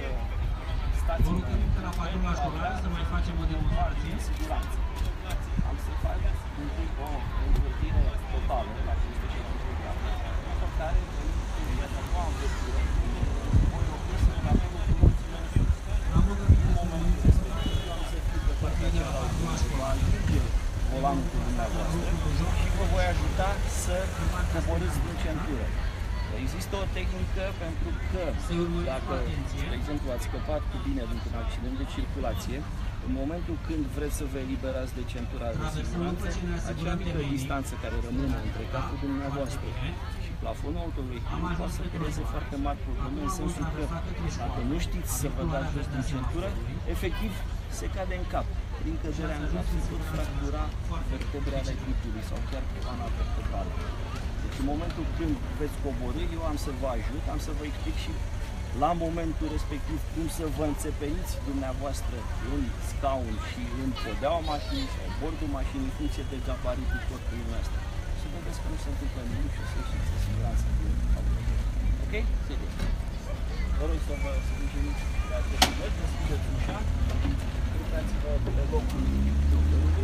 stații la patrula școlară să mai facem o demonstrație în siguranță. Am să fac un pic o învârtire totală la 570 grade, după care în noua învârtire voi opri să mă avem cu mulțime în sus. În momentul respectiv eu am să fiu pe partea cealaltă volanul cu dumneavoastră și vă voi ajuta să coborâți din centură. Există o tehnică pentru că dacă, de exemplu, ați scăpat cu bine dintr-un accident de circulație, în momentul când vreți să vă eliberați de centura de siguranță, acea mică distanță care rămâne între capul dumneavoastră și plafonul autovehiculului poate să creeze foarte mari probleme, în sensul că dacă nu știți să vă dați jos din centură, efectiv se cade în cap. Prin căderea în cap se pot fractura vertebrele ale glutului sau chiar coloana vertebrală. Deci în momentul când veți coborî, eu am să vă ajut, am să vă explic și la momentul respectiv cum să vă înțepeniți dumneavoastră în scaun și în podeaua mașinii sau bordul mașinii, în funcție de gabaritul corpului nostru. Să vedeți că nu se întâmplă nimic și o să ieșiți în siguranță din autovehiculul. Ok? Sigur. Vă rog să vă sprijiniți de acest moment, deschideți ușa, uitați-vă pe locul șoferului.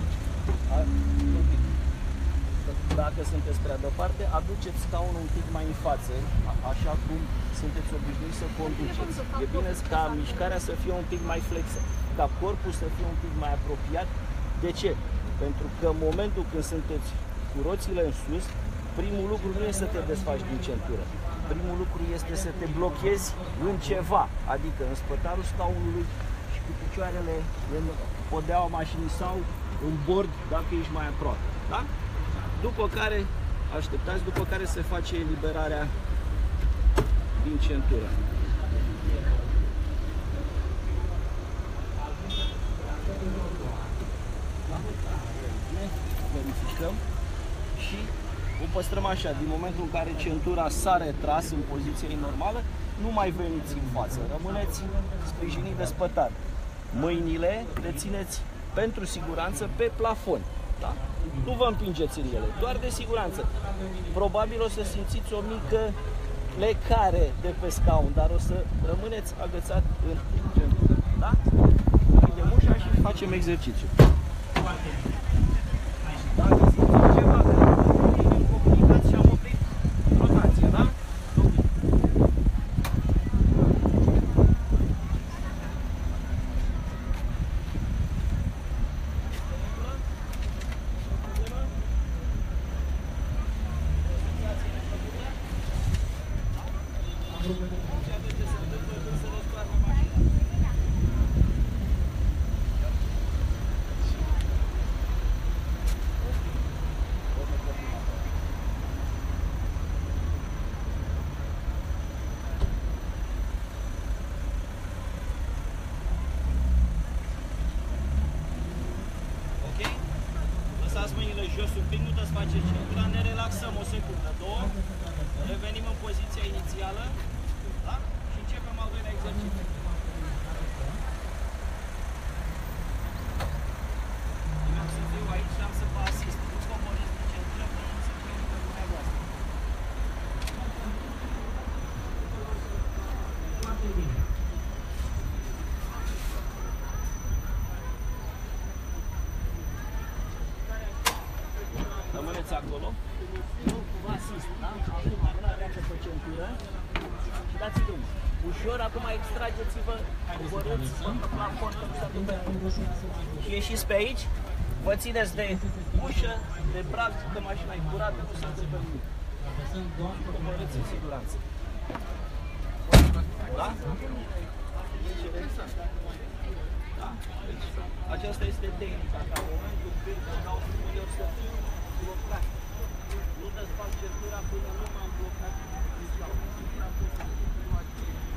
Dacă sunteți prea departe, aduceți scaunul un pic mai în față, așa cum sunteți obișnuiți să conduceți. E bine ca mișcarea să fie un pic mai flexă, ca corpul să fie un pic mai apropiat. De ce? Pentru că în momentul când sunteți cu roțile în sus, primul lucru nu este să te desfaci din centură. Primul lucru este să te blochezi în ceva, adică în spătarul scaunului și cu picioarele în podeaua mașinii sau în bord dacă ești mai aproape. Da? După care, așteptați, după care se face eliberarea din centură. Verificăm și o păstrăm așa. Din momentul în care centura s-a retras în poziție normală, nu mai veniți în față. Rămâneți sprijiniți de spătar. Mâinile le țineți pentru siguranță pe plafon. Da? Nu vă împingeți în ele, doar de siguranță. Probabil o să simțiți o mică plecare de pe scaun, dar o să rămâneți agățat în centură. Da? Închidem ușa și facem exercițiu. Dacă simțiți ceva, comunicați și am oprit rotația, da? Lăsați mâinile jos un pic, nu desfaceți centura, ne relaxăm o secundă, două, revenim în poziția inițială, da? Și începem al doilea exercițiu. Eu am să fiu aici și am să vă asist. Nu coborâți din centură până nu se prinde pe dumneavoastră. Foarte bine. Rămâneți acolo, eu vă asist, da? Acum mâna dreaptă pe centură și dați drumul. Ușor, acum extrageți-vă, coborâți pe plafon, că nu s-a întâmplat. Și ieșiți pe aici, vă țineți de ușă, de braț, că mașina e curată, nu s-a întâmplat nimic. Și coborâți în siguranță. Da? Da? Deci, aceasta este tehnica, ca în momentul când vă dau superior să fiu blocat. Nu desfac centura până nu m-am blocat.